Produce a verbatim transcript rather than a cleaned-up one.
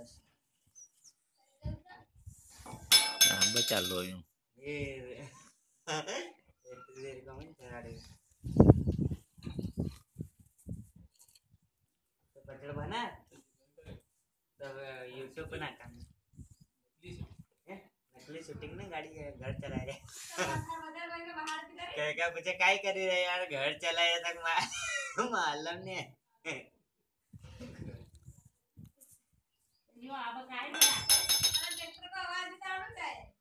बस अब चालू है ये इतनी देर का मैं चला रही तो पटल बना तब यूट्यूब पे ना काम नकली शूटिंग में गाड़ी घर चला रहे क्या क्या मुझे काय कर रहे यार घर चलाया तक मालूम ने यो अब काय ट्रैक्टर का आवाज आवडत आहे